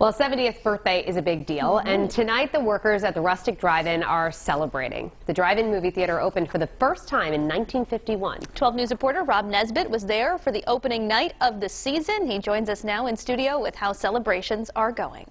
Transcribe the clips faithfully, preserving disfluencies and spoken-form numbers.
Well, seventieth birthday is a big deal, mm-hmm. and tonight the workers at the Rustic Drive-In are celebrating. The drive-in movie theater opened for the first time in nineteen fifty-one. twelve News reporter Rob Nesbitt was there for the opening night of the season. He joins us now in studio with how celebrations are going.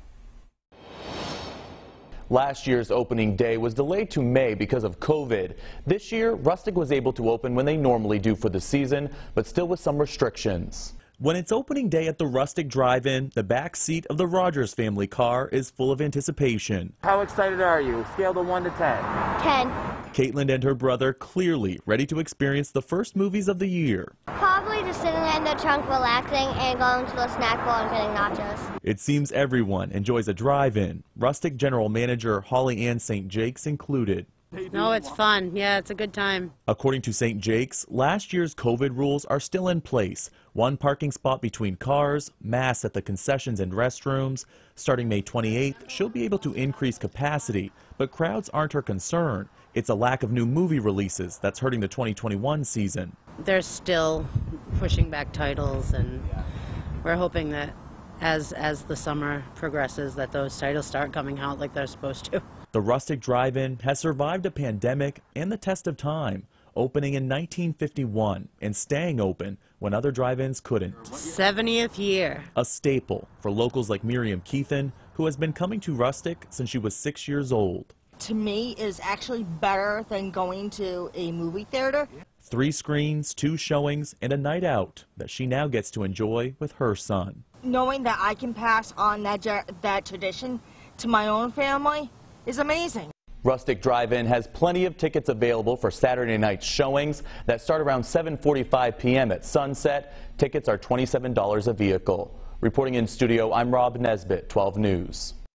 Last year's opening day was delayed to May because of COVID. This year, Rustic was able to open when they normally do for the season, but still with some restrictions. When it's opening day at the Rustic Drive-In, the back seat of the Rogers family car is full of anticipation. How excited are you? Scale to one to ten. ten. Caitlin and her brother clearly ready to experience the first movies of the year. Probably just sitting in the trunk relaxing and going to the snack bar and getting nachos. It seems everyone enjoys a drive-in, Rustic General Manager Holly Ann Saint Jakes included. No, it's fun. Yeah, it's a good time. According to Saint Jakes, last year's COVID rules are still in place. One parking spot between cars, masks at the concessions and restrooms. Starting May twenty-eighth, she'll be able to increase capacity, but crowds aren't her concern. It's a lack of new movie releases that's hurting the twenty twenty-one season. They're still pushing back titles, and we're hoping that as as the summer progresses that those titles start coming out like they're supposed to. The Rustic Drive-In has survived a pandemic and the test of time, opening in nineteen fifty-one and staying open when other drive-ins couldn't. seventieth year. A staple for locals like Miriam Keithan, who has been coming to Rustic since she was six years old. To me, is actually better than going to a movie theater. Three screens, two showings, and a night out that she now gets to enjoy with her son. Knowing that I can pass on that, that tradition to my own family is amazing. Rustic Drive-In has plenty of tickets available for Saturday night showings that start around seven forty-five p m at sunset. Tickets are twenty-seven dollars a vehicle. Reporting in studio, I'm Rob Nesbitt, twelve News.